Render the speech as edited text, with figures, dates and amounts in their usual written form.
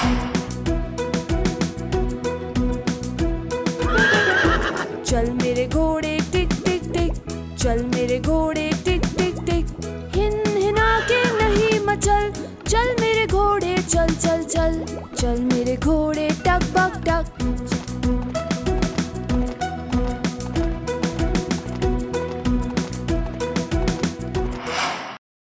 चल मेरे घोड़े टिक टिक टिक, चल मेरे घोड़े टिक टिक टिक, हिन हिना के नहीं मचल,